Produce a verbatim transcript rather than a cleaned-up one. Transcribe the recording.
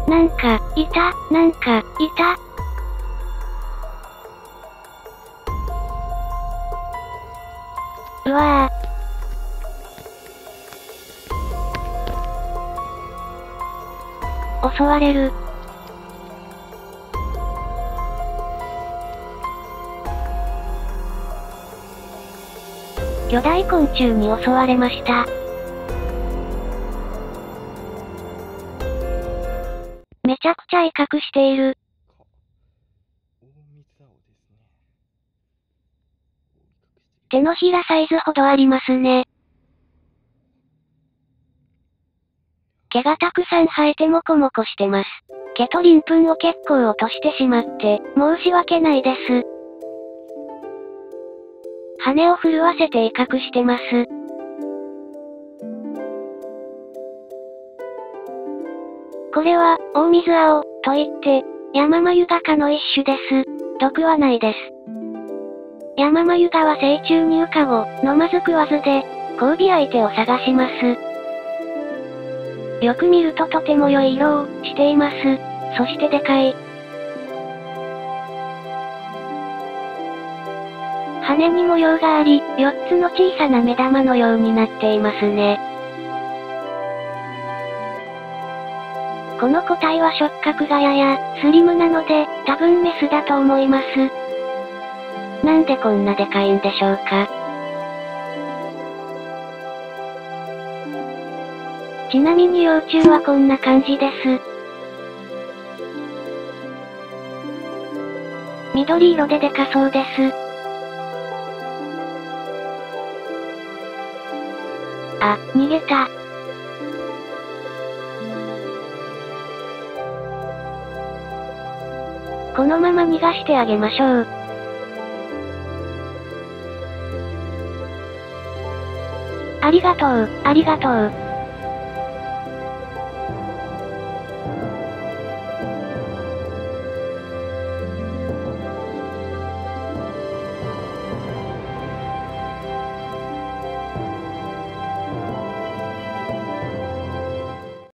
なんか、いた、なんか、いた。うわぁ。襲われる。巨大昆虫に襲われました。めちゃくちゃ威嚇している。手のひらサイズほどありますね。毛がたくさん生えてモコモコしてます。毛と鱗粉を結構落としてしまって、申し訳ないです。羽を震わせて威嚇してます。これは、オオミズアオ、といって、ヤママユガ科の一種です。毒はないです。ヤママユガは成虫入荷後、飲まず食わずで、交尾相手を探します。よく見るととても良い色をしています。そしてでかい。羽に模様があり、よっつの小さな目玉のようになっていますね。この個体は触覚がやや、スリムなので、多分メスだと思います。なんでこんなでかいんでしょうか。ちなみに幼虫はこんな感じです。緑色ででかそうです。あ、逃げた。このまま逃がしてあげましょう。ありがとう、ありがとう。